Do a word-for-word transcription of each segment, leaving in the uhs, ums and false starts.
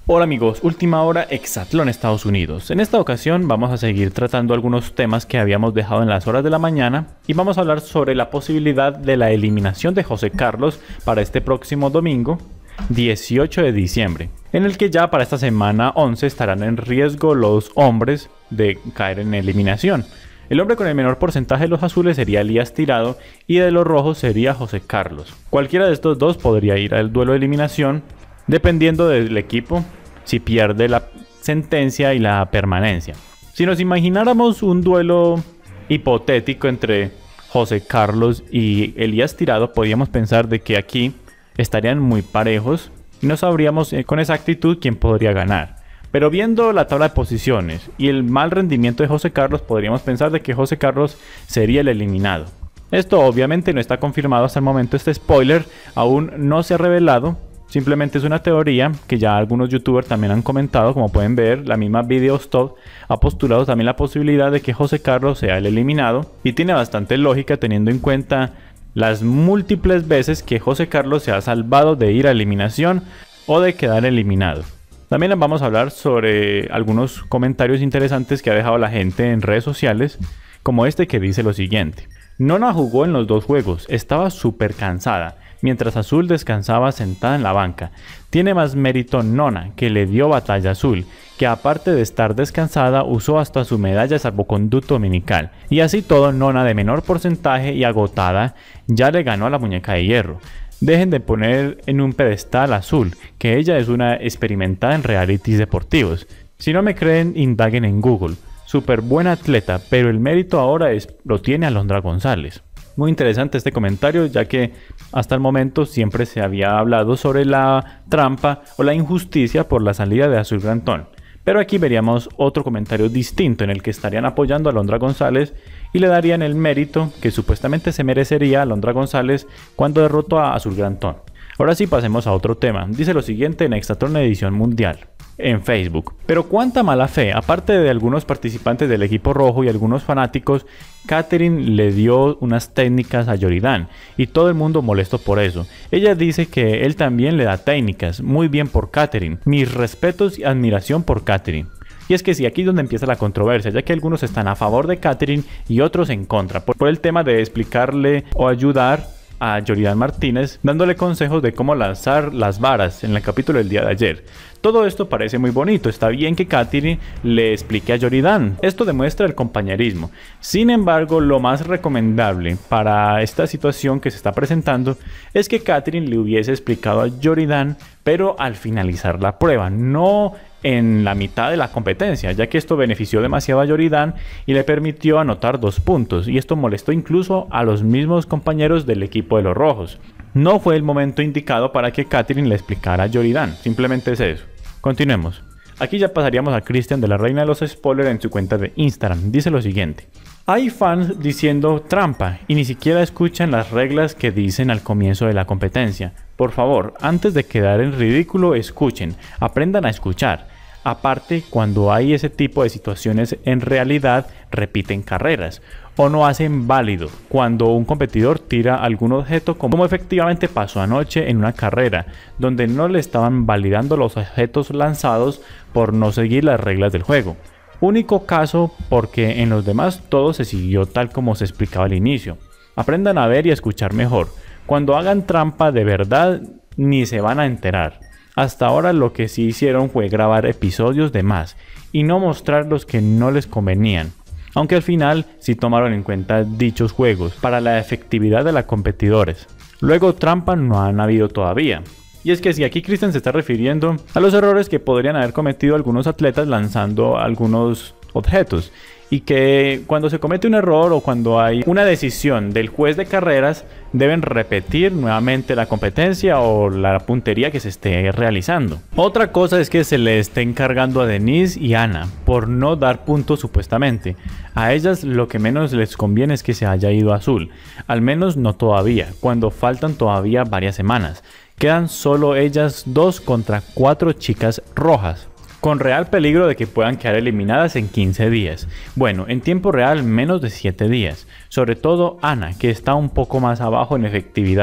Hola amigos, última hora Exatlón Estados Unidos. En esta ocasión vamos a seguir tratando algunos temas que habíamos dejado en las horas de la mañana y vamos a hablar sobre la posibilidad de la eliminación de José Carlos para este próximo domingo, dieciocho de diciembre, en el que ya para esta semana once estarán en riesgo los hombres de caer en eliminación. El hombre con el menor porcentaje de los azules sería Elías Tirado y de los rojos sería José Carlos. Cualquiera de estos dos podría ir al duelo de eliminación, dependiendo del equipo, si pierde la sentencia y la permanencia. Si nos imagináramos un duelo hipotético entre José Carlos y Elías Tirado, podríamos pensar de que aquí estarían muy parejos y no sabríamos con exactitud quién podría ganar. Pero viendo la tabla de posiciones y el mal rendimiento de José Carlos, podríamos pensar de que José Carlos sería el eliminado. Esto obviamente no está confirmado hasta el momento, este spoiler aún no se ha revelado. Simplemente es una teoría que ya algunos youtubers también han comentado. Como pueden ver, la misma Videostop ha postulado también la posibilidad de que José Carlos sea el eliminado. Y tiene bastante lógica teniendo en cuenta las múltiples veces que José Carlos se ha salvado de ir a eliminación o de quedar eliminado. También vamos a hablar sobre algunos comentarios interesantes que ha dejado la gente en redes sociales, como este que dice lo siguiente: Nona jugó en los dos juegos, estaba súper cansada, mientras Azul descansaba sentada en la banca. Tiene más mérito Nona, que le dio batalla a Azul, que aparte de estar descansada usó hasta su medalla de salvoconducto dominical. Y así todo, Nona de menor porcentaje y agotada ya le ganó a la muñeca de hierro. Dejen de poner en un pedestal a Azul, que ella es una experimentada en realities deportivos. Si no me creen, indaguen en Google. Súper buena atleta, pero el mérito ahora es, lo tiene Alondra González. Muy interesante este comentario, ya que hasta el momento siempre se había hablado sobre la trampa o la injusticia por la salida de Azul Grantón. Pero aquí veríamos otro comentario distinto en el que estarían apoyando a Alondra González y le darían el mérito que supuestamente se merecería Alondra González cuando derrotó a Azul Grantón. Ahora sí, pasemos a otro tema. Dice lo siguiente en Exatlón Edición Mundial en Facebook: pero cuánta mala fe, aparte de algunos participantes del equipo rojo y algunos fanáticos, Katherine le dio unas técnicas a Yoridan y todo el mundo molesto por eso. Ella dice que él también le da técnicas. Muy bien por Katherine, mis respetos y admiración por Katherine. Y es que sí, aquí es donde empieza la controversia, ya que algunos están a favor de Katherine y otros en contra, por, por el tema de explicarle o ayudar a Yoridan Martínez, dándole consejos de cómo lanzar las varas en el capítulo del día de ayer. Todo esto parece muy bonito, está bien que Katherine le explique a Yoridan, esto demuestra el compañerismo. Sin embargo, lo más recomendable para esta situación que se está presentando es que Katherine le hubiese explicado a Yoridan, pero al finalizar la prueba, no en la mitad de la competencia, ya que esto benefició demasiado a Yoridan y le permitió anotar dos puntos, y esto molestó incluso a los mismos compañeros del equipo de los rojos. No fue el momento indicado para que Katherine le explicara a Yoridan, simplemente es eso. Continuemos. Aquí ya pasaríamos a Cristian de la Reina de los Spoilers en su cuenta de Instagram. Dice lo siguiente: hay fans diciendo trampa y ni siquiera escuchan las reglas que dicen al comienzo de la competencia. Por favor, antes de quedar en ridículo, escuchen, aprendan a escuchar. Aparte, cuando hay ese tipo de situaciones, en realidad repiten carreras o no hacen válido cuando un competidor tira algún objeto, como efectivamente pasó anoche en una carrera donde no le estaban validando los objetos lanzados por no seguir las reglas del juego. Único caso porque en los demás todo se siguió tal como se explicaba al inicio. Aprendan a ver y a escuchar mejor. Cuando hagan trampa de verdad ni se van a enterar. Hasta ahora lo que sí hicieron fue grabar episodios de más y no mostrar los que no les convenían. Aunque al final sí tomaron en cuenta dichos juegos para la efectividad de los competidores. Luego trampa no han habido todavía. Y es que si aquí Cristian se está refiriendo a los errores que podrían haber cometido algunos atletas lanzando algunos objetos. Y que cuando se comete un error o cuando hay una decisión del juez de carreras, deben repetir nuevamente la competencia o la puntería que se esté realizando. Otra cosa es que se le esté encargando a Denise y Ana por no dar puntos supuestamente. A ellas lo que menos les conviene es que se haya ido Azul, al menos no todavía, cuando faltan todavía varias semanas. Quedan solo ellas dos contra cuatro chicas rojas, con real peligro de que puedan quedar eliminadas en quince días. Bueno, en tiempo real menos de siete días. Sobre todo Ana, que está un poco más abajo en efectividad.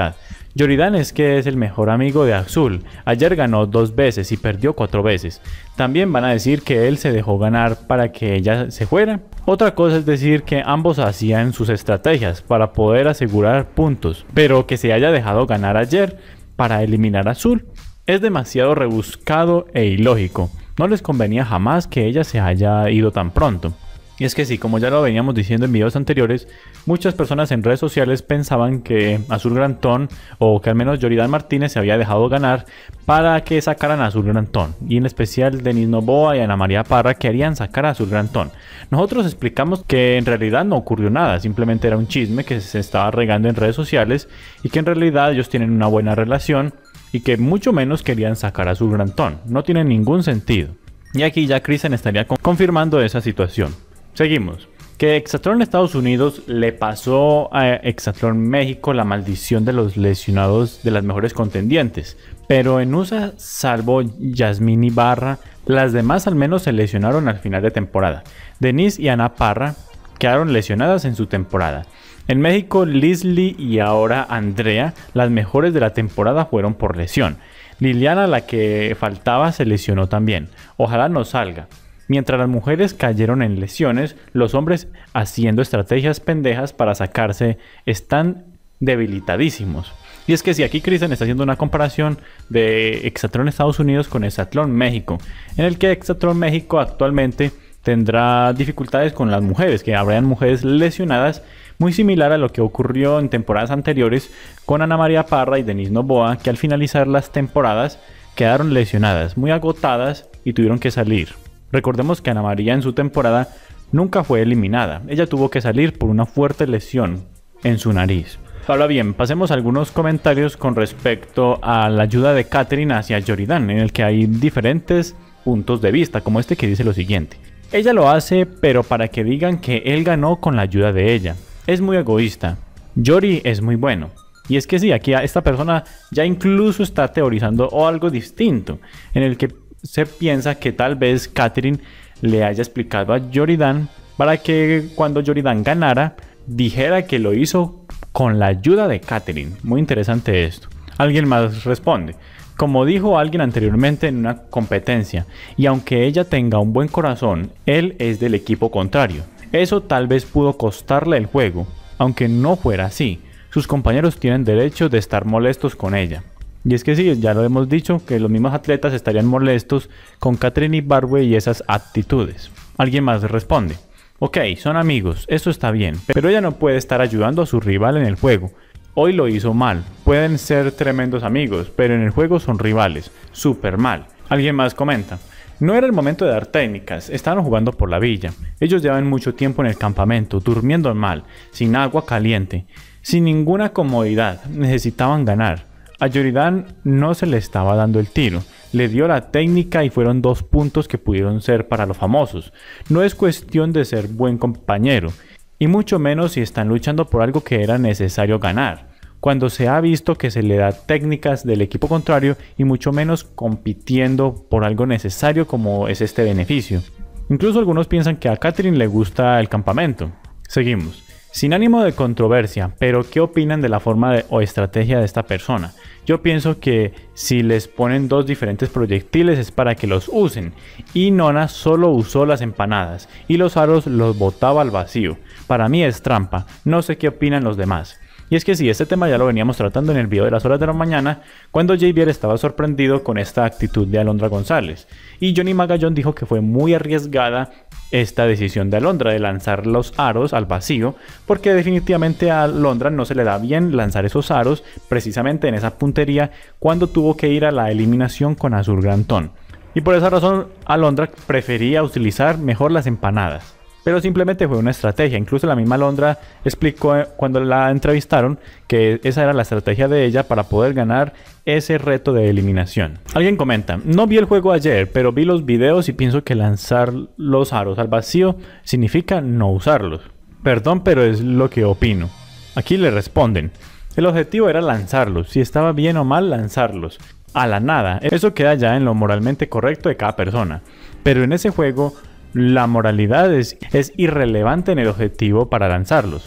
Yoridan es que es el mejor amigo de Azul. Ayer ganó dos veces y perdió cuatro veces. También van a decir que él se dejó ganar para que ella se fuera. Otra cosa es decir que ambos hacían sus estrategias para poder asegurar puntos, pero que se haya dejado ganar ayer para eliminar a Azul es demasiado rebuscado e ilógico. No les convenía jamás que ella se haya ido tan pronto. Y es que sí, como ya lo veníamos diciendo en videos anteriores, muchas personas en redes sociales pensaban que Azul Grantón, o que al menos Yoridan Martínez se había dejado ganar para que sacaran a Azul Grantón. Y en especial Denise Noboa y Ana María Parra querían sacar a Azul Grantón. Nosotros explicamos que en realidad no ocurrió nada, simplemente era un chisme que se estaba regando en redes sociales y que en realidad ellos tienen una buena relación y que mucho menos querían sacar a Azul Grantón. No tiene ningún sentido. Y aquí ya Kristen estaría confirmando esa situación. Seguimos. Que Hexatlón Estados Unidos le pasó a Hexatlón México la maldición de los lesionados de las mejores contendientes. Pero en U S A, salvo Yasmín Ibarra, las demás al menos se lesionaron al final de temporada. Denise y Ana Parra quedaron lesionadas en su temporada. En México, Leslie y ahora Andrea, las mejores de la temporada, fueron por lesión. Liliana, la que faltaba, se lesionó también. Ojalá no salga. Mientras las mujeres cayeron en lesiones, los hombres, haciendo estrategias pendejas para sacarse, están debilitadísimos. Y es que si aquí Kristen está haciendo una comparación de Hexatlón Estados Unidos con Hexatlón México, en el que Hexatlón México actualmente tendrá dificultades con las mujeres, que habrían mujeres lesionadas, muy similar a lo que ocurrió en temporadas anteriores con Ana María Parra y Denise Noboa, que al finalizar las temporadas quedaron lesionadas, muy agotadas y tuvieron que salir. Recordemos que Ana María en su temporada nunca fue eliminada. Ella tuvo que salir por una fuerte lesión en su nariz. Ahora bien, pasemos a algunos comentarios con respecto a la ayuda de Katherine hacia Yoridan, en el que hay diferentes puntos de vista, como este que dice lo siguiente. Ella lo hace, pero para que digan que él ganó con la ayuda de ella. Es muy egoísta. Yori es muy bueno. Y es que sí, aquí esta persona ya incluso está teorizando o algo distinto, en el que se piensa que tal vez Katherine le haya explicado a Yoridan para que cuando Yoridan ganara, dijera que lo hizo con la ayuda de Katherine. Muy interesante esto. Alguien más responde. Como dijo alguien anteriormente en una competencia, y aunque ella tenga un buen corazón, él es del equipo contrario. Eso tal vez pudo costarle el juego, aunque no fuera así. Sus compañeros tienen derecho de estar molestos con ella. Y es que sí, ya lo hemos dicho, que los mismos atletas estarían molestos con Katherine Ibargüe y esas actitudes. Alguien más responde. Ok, son amigos, eso está bien, pero ella no puede estar ayudando a su rival en el juego. Hoy lo hizo mal, pueden ser tremendos amigos, pero en el juego son rivales, súper mal. Alguien más comenta. No era el momento de dar técnicas, estaban jugando por la villa. Ellos llevan mucho tiempo en el campamento, durmiendo mal, sin agua caliente, sin ninguna comodidad, necesitaban ganar. A Yoridan no se le estaba dando el tiro, le dio la técnica y fueron dos puntos que pudieron ser para los famosos. No es cuestión de ser buen compañero, y mucho menos si están luchando por algo que era necesario ganar, cuando se ha visto que se le da técnicas del equipo contrario y mucho menos compitiendo por algo necesario como es este beneficio. Incluso algunos piensan que a Katherine le gusta el campamento. Seguimos. Sin ánimo de controversia, pero ¿qué opinan de la forma de, o estrategia de esta persona? Yo pienso que si les ponen dos diferentes proyectiles es para que los usen, y Nona solo usó las empanadas, y los aros los botaba al vacío. Para mí es trampa, no sé qué opinan los demás. Y es que sí, este tema ya lo veníamos tratando en el video de las horas de la mañana, cuando Javier estaba sorprendido con esta actitud de Alondra González. Y Johnny Magallón dijo que fue muy arriesgada esta decisión de Alondra de lanzar los aros al vacío, porque definitivamente a Alondra no se le da bien lanzar esos aros precisamente en esa puntería cuando tuvo que ir a la eliminación con Azul Grantón. Y por esa razón Alondra prefería utilizar mejor las empanadas. Pero simplemente fue una estrategia. Incluso la misma Alondra explicó cuando la entrevistaron que esa era la estrategia de ella para poder ganar ese reto de eliminación. Alguien comenta, no vi el juego ayer, pero vi los videos y pienso que lanzar los aros al vacío significa no usarlos. Perdón, pero es lo que opino. Aquí le responden, el objetivo era lanzarlos, si estaba bien o mal lanzarlos. A la nada, eso queda ya en lo moralmente correcto de cada persona. Pero en ese juego, la moralidad es, es irrelevante en el objetivo para lanzarlos.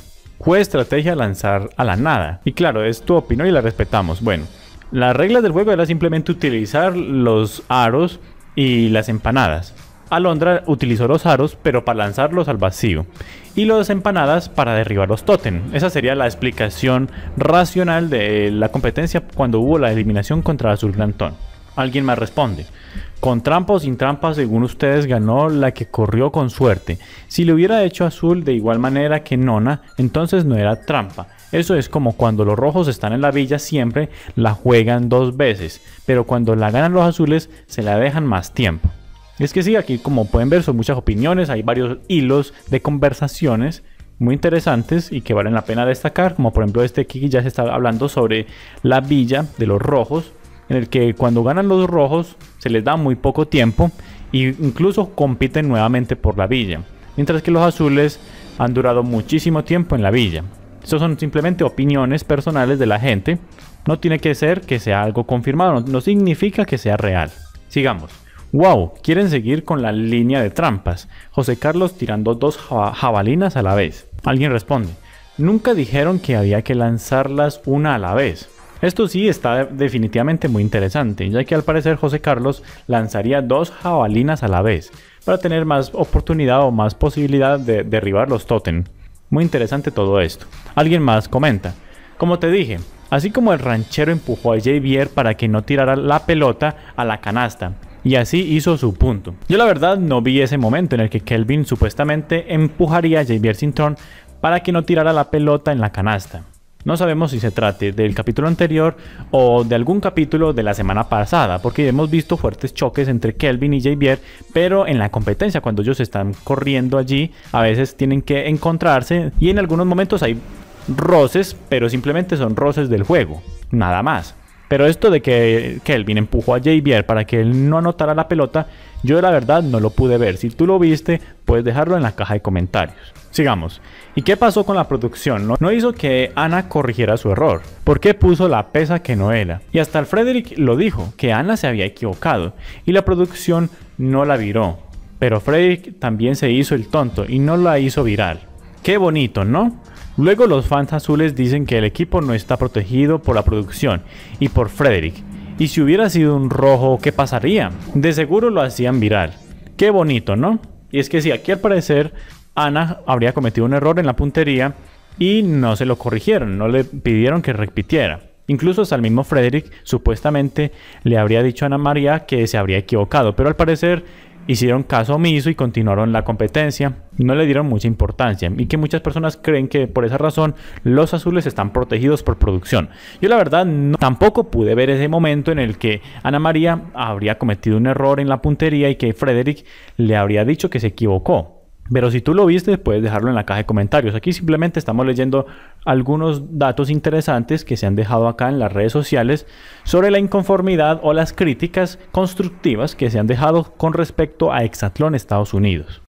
Fue estrategia lanzar a la nada. Y claro, es tu opinión y la respetamos. Bueno, las reglas del juego era simplemente utilizar los aros y las empanadas. Alondra utilizó los aros, pero para lanzarlos al vacío, y las empanadas para derribar los tótem. Esa sería la explicación racional de la competencia cuando hubo la eliminación contra Azul Glantón. Alguien más responde: con trampa o sin trampa, según ustedes, ganó la que corrió con suerte. Si le hubiera hecho Azul de igual manera que Nona, entonces no era trampa. Eso es como cuando los rojos están en la villa, siempre la juegan dos veces, pero cuando la ganan los azules se la dejan más tiempo. Es que sí, aquí como pueden ver son muchas opiniones, hay varios hilos de conversaciones muy interesantes y que valen la pena destacar, como por ejemplo este aquí ya se está hablando sobre la villa de los rojos, en el que cuando ganan los rojos se les da muy poco tiempo e incluso compiten nuevamente por la villa, mientras que los azules han durado muchísimo tiempo en la villa. Estos son simplemente opiniones personales de la gente, no tiene que ser que sea algo confirmado, no, no significa que sea real. Sigamos. Wow, quieren seguir con la línea de trampas. José Carlos tirando dos jabalinas a la vez. Alguien responde: nunca dijeron que había que lanzarlas una a la vez. Esto sí está definitivamente muy interesante, ya que al parecer José Carlos lanzaría dos jabalinas a la vez, para tener más oportunidad o más posibilidad de derribar los tótem. Muy interesante todo esto. Alguien más comenta: como te dije, así como el ranchero empujó a Javier para que no tirara la pelota a la canasta, y así hizo su punto. Yo la verdad no vi ese momento en el que Kelvin supuestamente empujaría a Javier Cintrón para que no tirara la pelota en la canasta. No sabemos si se trate del capítulo anterior o de algún capítulo de la semana pasada, porque hemos visto fuertes choques entre Kelvin y Javier, pero en la competencia, cuando ellos están corriendo allí, a veces tienen que encontrarse y en algunos momentos hay roces, pero simplemente son roces del juego, nada más. Pero esto de que Kelvin empujó a Javier para que él no anotara la pelota, yo la verdad no lo pude ver. Si tú lo viste, puedes dejarlo en la caja de comentarios. Sigamos. ¿Y qué pasó con la producción? No, no hizo que Ana corrigiera su error. ¿Por qué puso la pesa que no era? Y hasta el Frederick lo dijo, que Ana se había equivocado y la producción no la viró. Pero Frederick también se hizo el tonto y no la hizo viral. Qué bonito, ¿no? Luego los fans azules dicen que el equipo no está protegido por la producción y por Frederick. Y si hubiera sido un rojo, ¿qué pasaría? De seguro lo hacían viral. Qué bonito, ¿no? Y es que sí, aquí al parecer Ana habría cometido un error en la puntería y no se lo corrigieron, no le pidieron que repitiera. Incluso hasta el mismo Frederick supuestamente le habría dicho a Ana María que se habría equivocado, pero al parecer hicieron caso omiso y continuaron la competencia, no le dieron mucha importancia y que muchas personas creen que por esa razón los azules están protegidos por producción. Yo la verdad no, tampoco pude ver ese momento en el que Ana María habría cometido un error en la puntería y que Frederick le habría dicho que se equivocó. Pero si tú lo viste, puedes dejarlo en la caja de comentarios. Aquí simplemente estamos leyendo algunos datos interesantes que se han dejado acá en las redes sociales sobre la inconformidad o las críticas constructivas que se han dejado con respecto a Hexatlón Estados Unidos.